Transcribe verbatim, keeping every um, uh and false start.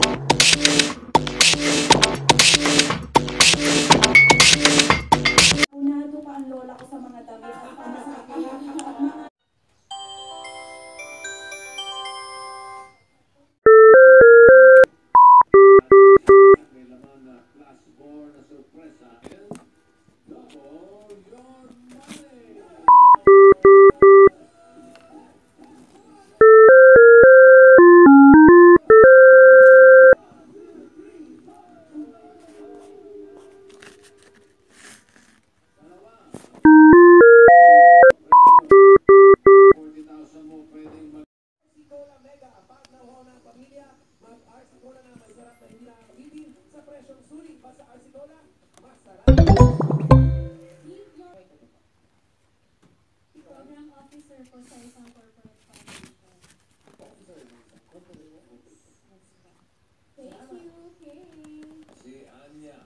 Unado pa ang lola ko sa mga damit at pamasabi at mga program officer po sa isang corporate foundation. Thank you, okay. Si Anya.